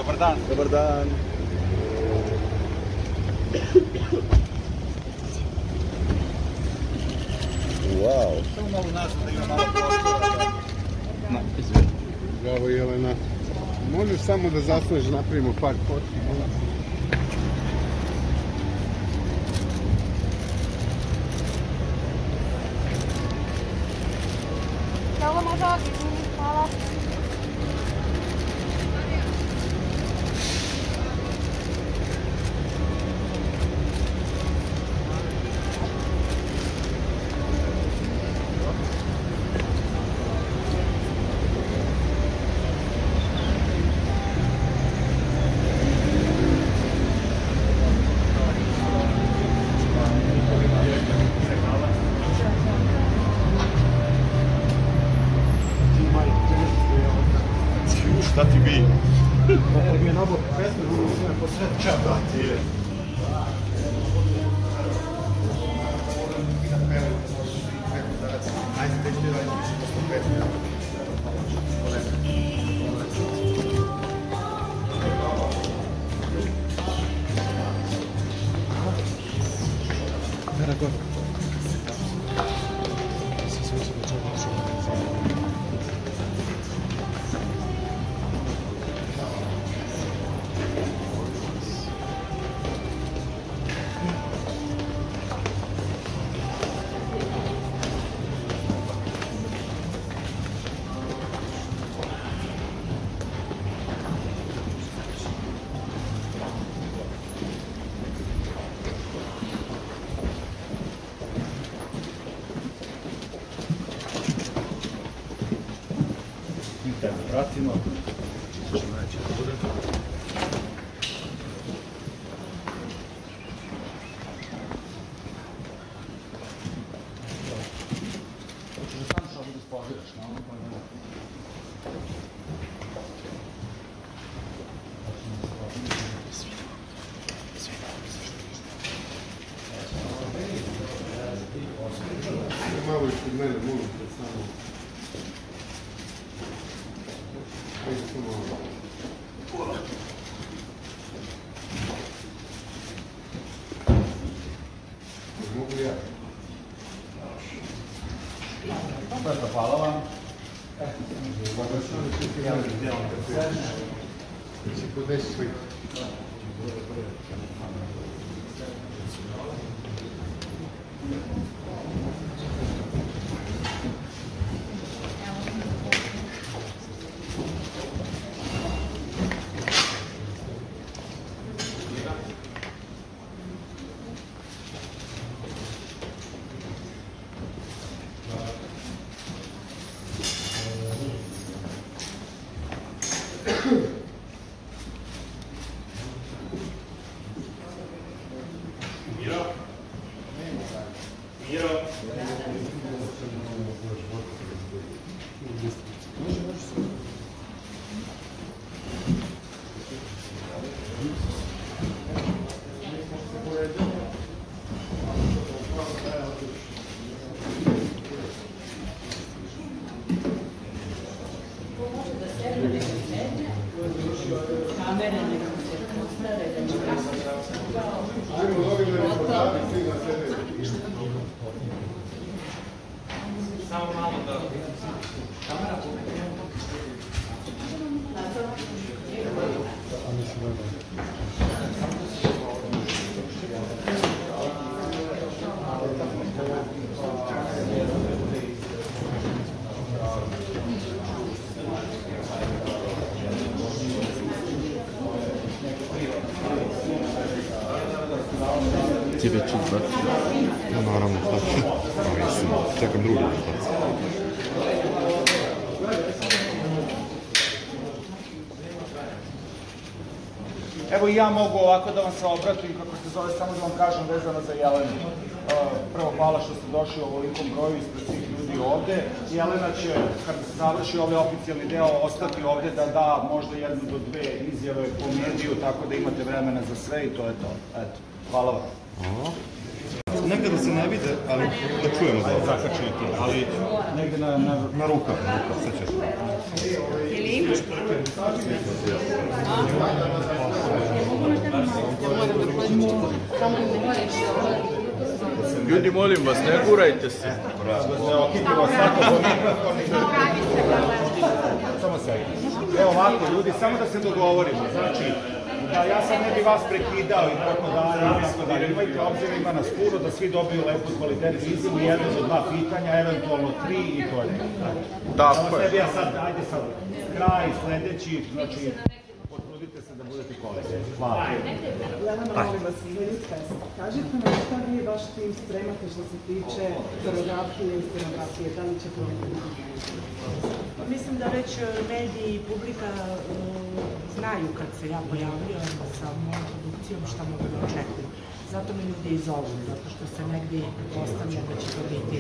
Dobar dan. Dobar dan. Wow. Samo malo nazad da ima malo prostora. Izvini. Bravo Jelena. Možeš samo da zasneš, napravimo par fotki. Hvala možda, hvala. Šta ti bi? Kako mi je nabor pesme, budu sve posred čap. Da ti je. Vratimo. Malo ispod mene, molim te, samo. Ajde, samo malo. Mogu ja? Hvala vam. Si podesi sliku. Samo malo da... Kamera Ti već izbaci? Ja naravno, šta ću? Mislim, čekam drugi izbaci. Evo i ja mogu ovako da vam se obratim, kako se zove, samo da vam kažem vezano za Jelenu. Prvo, hvala što ste došli u ovolikom broju ispred svih ljudi ovde. Jelena će, kada se završi ovaj oficijalni deo, ostati ovde da da možda jednu do dve izjave po mediju, tako da imate vremena za sve i to je to. Eto, hvala vam. Negde da se ne vide, ali da čujemo da Zakačuje ti, ali negde na ruka, sad ćeš. Ili imaš? Ljudi, molim vas, ne gurajte se. Ne okitimo svako po mikrofon. Samo sve. Evo ovako, ljudi, samo da se dogovorimo. Znači, da ja sad ne bi vas prekidao i tako dalje. Imajte obzira, ima nas puno, da svi dobiju lepu kvalitetnu izjavu, jedno do dva pitanja, eventualno 3 i to je. Tako je. Ja sad, ajde sad, kraj, sledeći, znači, potrudite se da budete kvalitetni. Hvala. Jelena, molim vas, kažite nam šta vi i vaš tim spremate što se tiče koreografije i scenografije, da li će to biti? Mislim da već mediji i publika znaju kad se ja pojavljam sa mojom produkcijom šta mogu da očekuju. Zato me ljudi i zovu, zato što se negdje postavlja da će to biti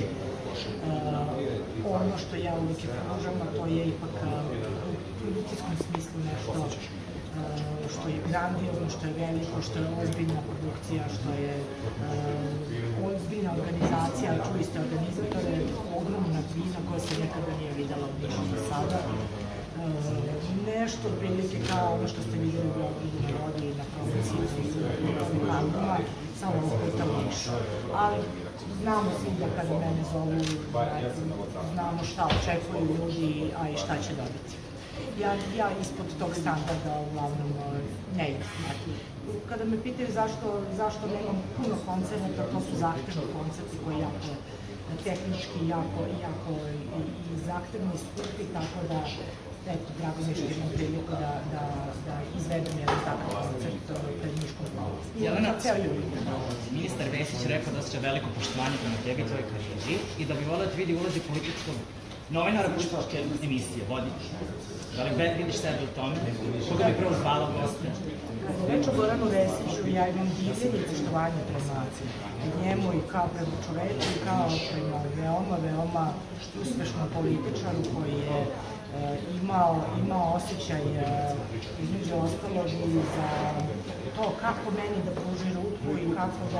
ono što ja uvijek pružam, a to je ipak u produkcijskom smislu nešto što je grandiozno, što je veliko, što je ozbiljna produkcija, što je ozbiljna organizacija, čuli ste organizatore, ogromna vina koja se nekada nije videla u Nišu do sada. Nešto prilike kao ono što ste vidjeli u Beogradu na Rodi i na promociji iz albuma, samo ovo puta u Nišu. Ali znamo svi da kada mene zovu, znamo šta očekuju ljudi, a i šta će dobiti. Ja ispod tog standarda uglavnom ne idem. Kada me pitaju zašto nemam puno koncerta, to su zahtevni koncerti koji jako tehnički, jako i zahtevni i skupi, tako da eto, drago mi je što imam priliku da izvedem jedan takav koncert pred Niškom plavom. Jelena, ministar Vesić rekao da osjeća veliko poštovanje prema tebi i tvojoj karijeri i da bi voleo da vidi ulozi političkog novinara političke emisije, vodiča. Da li vidiš sebe u tome? Koga bi prvo zvala goste? Reč o Goranu Vesiću, ja imam divljenje i poštovanje prema njemu i kao prema čoveku i kao prema veoma uspešnom političaru koji je imao osjećaj između ostalog i za to kako meni da pruži ruku i kako da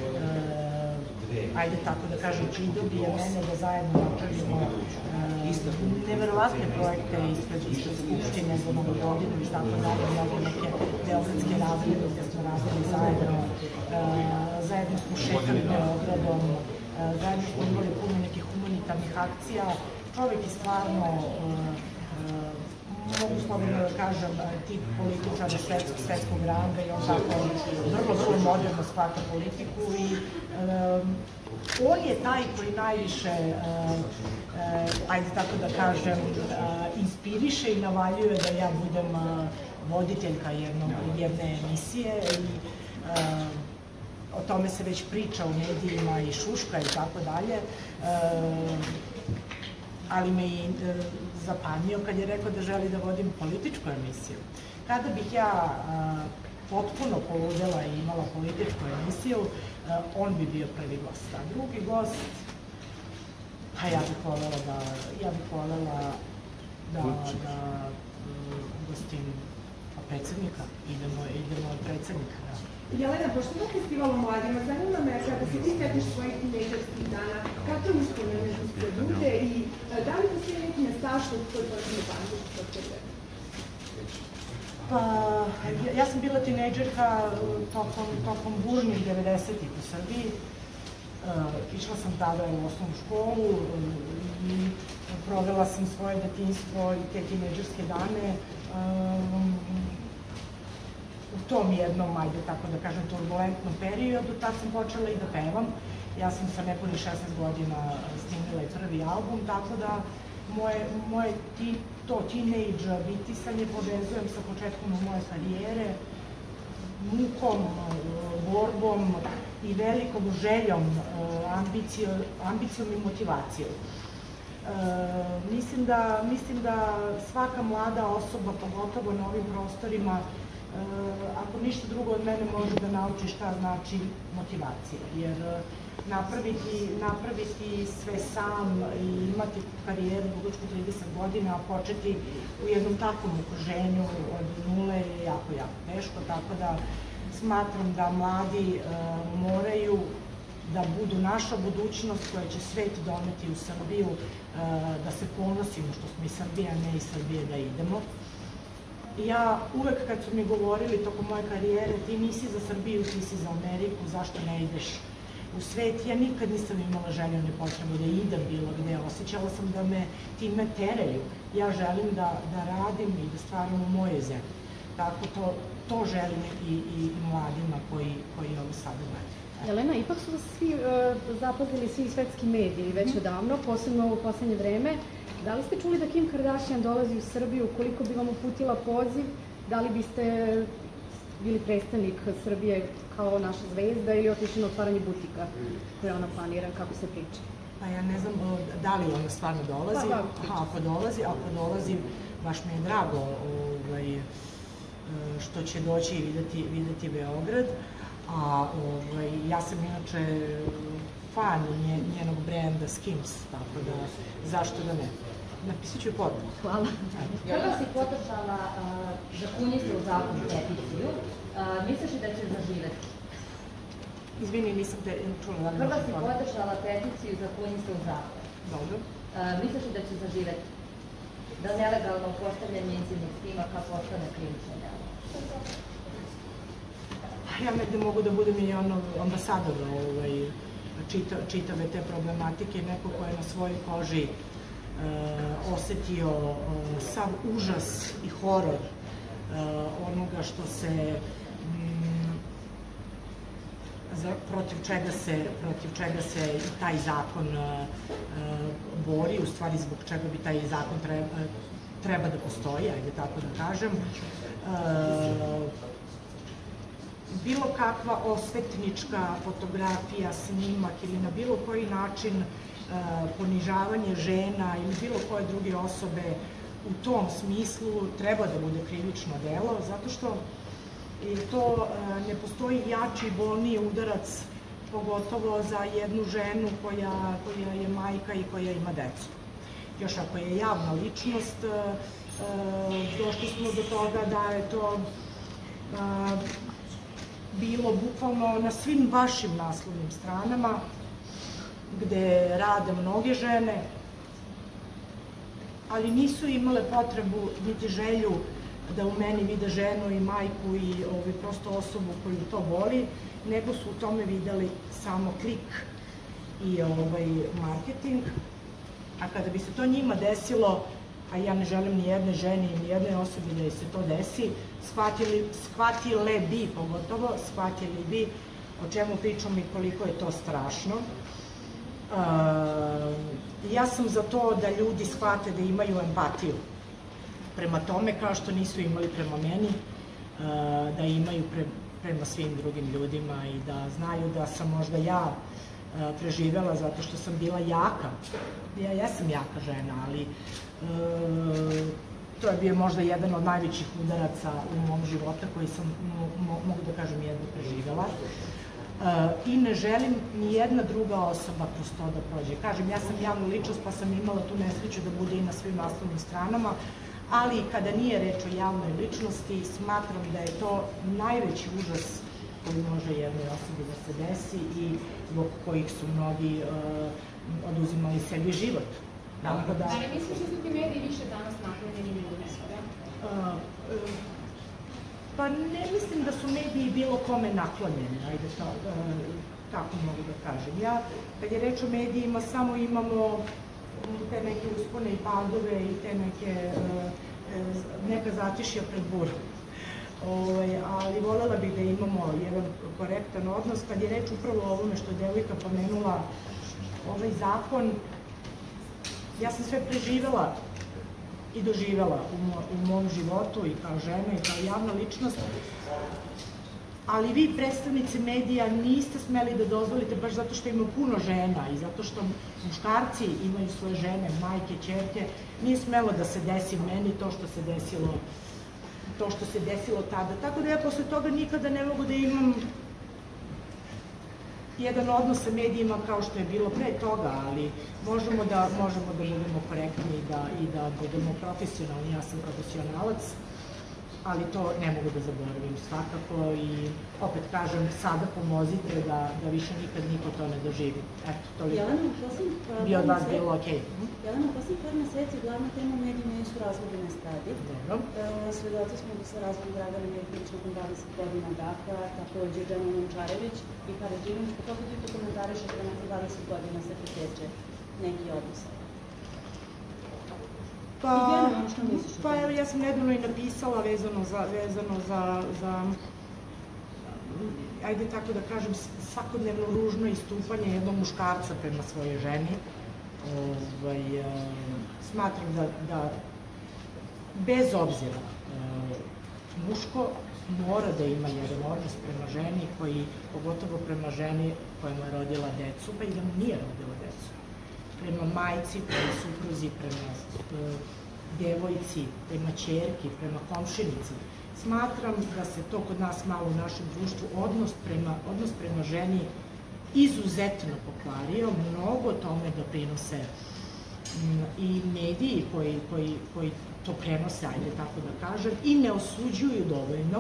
ajde tako da kažem, pridobije mene da zajedno napravimo neverovatne projekte ispred Skupštine za Novu godinu i tako dalje, mnogo neke beogradske razrede gde smo radili zajedno smo šetali Beogradom, zajedno smo imali puno nekih humanitarnih akcija. Čovjek je stvarno, mogu slobodno da kažem, tip političara svetskog ranga i on tako vrlo moderno shvata politiku i on je taj koji najviše, ajde tako da kažem, inspiriše i navaljuje da ja budem voditeljka jedne emisije i o tome se već priča u medijima i šuška i tako dalje. Ali me i zapanjio kad je rekao da želi da vodim političku emisiju. Kada bih ja potpuno poludela i imala političku emisiju, on bi bio prvi gost. A drugi gost, ja bih voljela da gostim predsjednika, idemo od predsjednika. Jelena, pošto je festival o mladima, zanima me kada se ti setiš svojih tinejdžerskih dana, kakve uspomene se bude i da li postoji neki mestaš od koje počne pamtiš od tebe? Pa, ja sam bila tinejdžerka tokom burnih 90-ih u Srbiji. Išla sam tada u osnovnu školu i provela sam svoje detinjstvo i te tinejdžerske dane u tom jednom, ajde tako da kažem, turbulentnom periodu. Tad sam počela i da pevam. Ja sam sa nepunih 16 godina snimila i prvi album, tako da moje to teenage bitisanje povezujem sa početkom moje karijere, mukom, borbom i velikom željom, ambicijom i motivacijom. Mislim da svaka mlada osoba, pogotovo na ovim prostorima, ako ništa drugo od mene može da nauči šta znači motivacija, jer napraviti sve sam i imati karijeru dugačku 30 godina, a početi u jednom takvom okruženju od nule je jako teško, tako da smatram da mladi moraju da budu naša budućnost koja će svet doneti u Srbiju, da se ponosimo što smo iz Srbije, a ne iz Srbije da idemo. Ja uvek kad su mi govorili tokom moje karijere, ti nisi za Srbiju, ti si za Ameriku, zašto ne ideš u svet? Ja nikad nisam imala želju ni potrebu da idem bilo gde, osjećala sam da me time teraju. Ja želim da radim i da stvaram u mojoj zemlji. Tako to želim i mladima koji ovo sada gledaju. Jelena, ipak su vas svi zapazili svi svetski mediji već odavno, posebno u poslednje vreme. Da li ste čuli da Kim Kardashian dolazi u Srbiju, koliko bi vam uputila poziv, da li biste bili predstavnik Srbije kao naša zvezda ili otišli na otvaranje butika koje ona planira, kako se priča? Pa ja ne znam da li ona stvarno dolazi, ako dolazi, baš mi je drago što će doći i videti Beograd, a ja sam inače fan njenog brenda Skims, tako da zašto da ne? Napisat ću poruku. Hvala. Prva si podržala Žakunji se u zakon peticiju. Misliš li da će zaživeti? Izvini, nisam te čula. Prva si podržala peticiju Žakunji se u zakon. Dobro. Misliš li da će zaživeti? Da nelegalno postavljanje incidnih snima kao postane krivično delo? Ja negde mogu da budem i ambasador čitave te problematike, neko ko je na svojoj koži osetio sav užas i horor onoga što se protiv čega se i taj zakon bori, u stvari zbog čega bi taj zakon treba da postoji, ajde tako da kažem. Bilo kakva osvetnička fotografija, snimak ili na bilo koji način ponižavanje žena ili bilo koje druge osobe u tom smislu treba da bude krivično delo, zato što to ne postoji jači i bolniji udarac, pogotovo za jednu ženu koja je majka i koja ima decu. Još ako je javna ličnost, došli smo do toga da je to bilo bukvalno na svim vašim naslovnim stranama, gde rade mnoge žene, ali nisu imale potrebu niti želju da u meni vide ženu i majku i prosto osobu koju to boli, nego su u tome videli samo klik i marketing. A kada bi se to njima desilo, a ja ne želim ni jedne ženi i ni jednoj osobi da se to desi, shvatile bi, pogotovo, shvatili bi o čemu pričam i koliko je to strašno. Ja sam za to da ljudi shvate da imaju empatiju prema tome, kao što nisu imali prema meni, da imaju prema svim drugim ljudima i da znaju da sam možda ja preživela zato što sam bila jaka. Ja jesam jaka žena, ali to je bio možda jedan od najvećih udaraca u mom života koji sam, mogu da kažem, jedno preživela. I ne želim ni jedna druga osoba kroz to da prođe. Kažem, ja sam javna ličnost pa sam imala tu nesreću da bude i na svim naslovnim stranama, ali kada nije reč o javnoj ličnosti, smatram da je to najveći užas koji može jednoj osobi da se desi i zbog kojih su mnogi oduzimali sebi život. Ali misliš da su ti mediji više danas naklonjeni ljudima? Pa ne mislim da su mediji bilo kome naklonjeni, ajde tako mogu da kažem. Ja, kad je reč o medijima, samo imamo te neke uspone i padove i te neka zatišja pred burom. Ali voljela bih da imamo jedan korektan odnos. Kad je reč upravo o ovome što je devojka pomenula, ovaj zakon, ja sam sve preživela i doživela u mom životu i kao žena i kao javna ličnost, ali vi, predstavnici medija, niste smeli da dozvolite baš zato što ima puno žena i zato što muškarci imaju svoje žene, majke, ćerke, nije smelo da se desi meni to što se desilo tada. Tako da ja posle toga nikada ne mogu da imam jedan odnos sa medijima kao što je bilo pre toga, ali možemo da budemo korektni i da budemo profesionalni. Ja sam profesionalac, ali to ne mogu da zaboravim svakako i opet kažem, sada pomozite da više nikad niko to ne doživi. Eto, toliko bi od vas bilo okej. Jelena, u poslednjih par meseci glavna tema u medijima su razvodi na stadi. Svedoci smo da se razvod Dragana Mirković nakon 20 godina braka, takođe Džema Momčarević i Karadžinović, kako ti to komentarišete da nakon 20 godina se preteče neki odnos? Pa evo, ja sam nedavno i napisala vezano za ajde tako da kažem, svakodnevno ružno istupanje jednog muškarca prema svojoj ženi. Smatram da bez obzira muško mora da ima jedan odnos prema ženi, pogotovo prema ženi koja mu je rodila decu, pa i da mu nije rodila decu. Prema majci, prema supruzi, prema devojci, prema ćerki, prema komšinici. Smatram da se to kod nas malo u našem društvu, odnos prema ženi izuzetno pokvario, mnogo tome doprinose i mediji koji to prenose, ajde tako da kažem, i ne osuđuju dovoljno,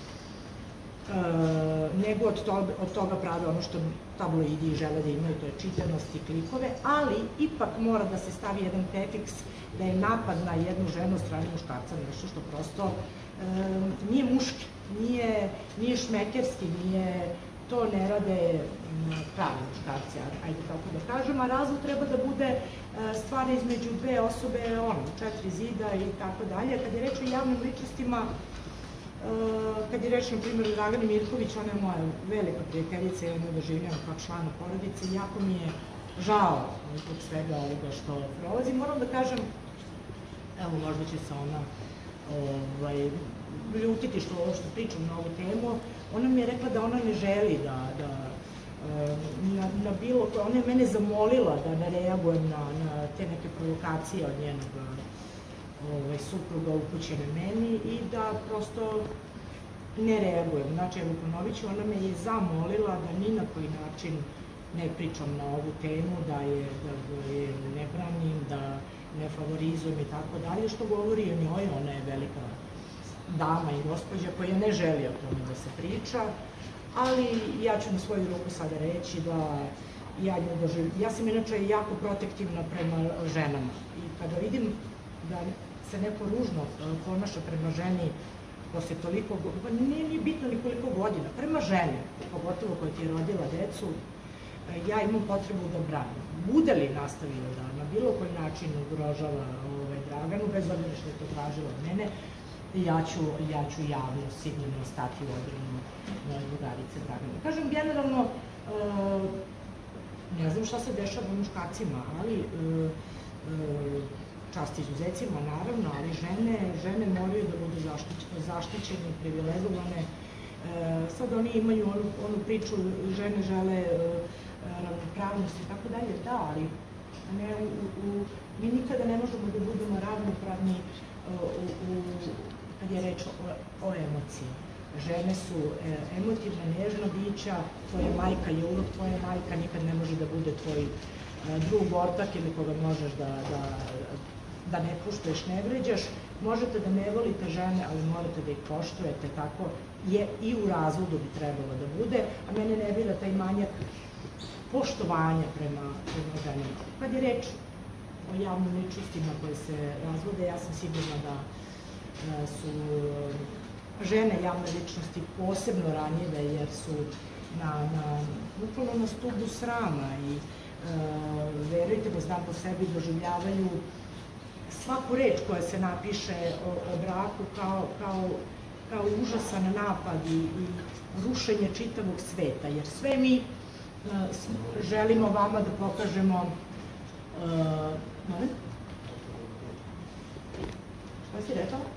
nego od toga prave ono što tabloidi žele da imaju, to je čitanost i klikove, ali ipak mora da se stavi jedan prefiks da je napad na jednu ženu od strane muškarca nešto što prosto nije muški, nije šmekerski, to ne rade pravi muškarci, ajde tako da kažem, a razvod treba da bude stvar između dve osobe, 4 zida i tako dalje. Kad je reč o javnim ličnostima, kad je reč, na primjer, o Dragani Mirković, ona je moja velika prijateljica, ja nju doživljam kao člana porodice, jako mi je žao zbog svega ovoga što prolazi. Moram da kažem, evo, možda će se ona ljutiti što pričam na ovu temu, ona mi je rekla da ona ne želi na bilo koje, ona je mene zamolila da ne reagujem na te neke provokacije od njenog supruga upućene meni i da prosto ne reagujem. Znači, evo ponovit ću, ona me je zamolila da ni na koji način ne pričam na ovu temu, da je ne branim, da ne favorizujem i tako dalje, što govori o njoj, ona je velika dama i gospođa koja ne želi o tome da se priča, ali ja ću na svoju ruku sada reći da ja sam inače jako protektivna prema ženama i kada vidim da se neko ružno ponaša prema ženi posle toliko, pa nije bitno ni koliko godina, prema ženi, pogotovo koja ti je rodila decu, ja imam potrebu da branim. Bude li nastavio da na bilo koji način ugrožava Draganu, bez obzira što je to tražila od mene, ja ću javno sigurno stati u odbranu drugarice Dragane. Kažem, generalno, ne znam šta se dešava muškarcima, ali čast izuzecima, naravno, ali žene moraju da budu zaštićene, privilegovane. Sad oni imaju onu priču, žene žele ravnopravnost i tako dalje, da, ali mi nikada ne možemo da budemo ravnopravni kad je reč o emociji. Žene su emotivna, nežna bića, tvoja majka je uvek tvoja majka, nikad ne može da bude tvoj drug, ortak ili koga možeš da ne poštuješ, ne vređaš. Možete da ne volite žene, ali morate da ih poštujete, tako je i u razvodu bi trebalo da bude, a mene ne bira taj manjak poštovanja prema ženama. Kad je reč o javnim ličnostima koje se razvode, ja sam sigurna da su žene javne ličnosti posebno ranjive jer su bukvalno na stubu srama i verujte mi, znam po sebi, doživljavaju svaku reč koja se napiše o braku kao užasan napad i rušenje čitavog sveta, jer sve mi želimo vama da pokažemo šta si rekao?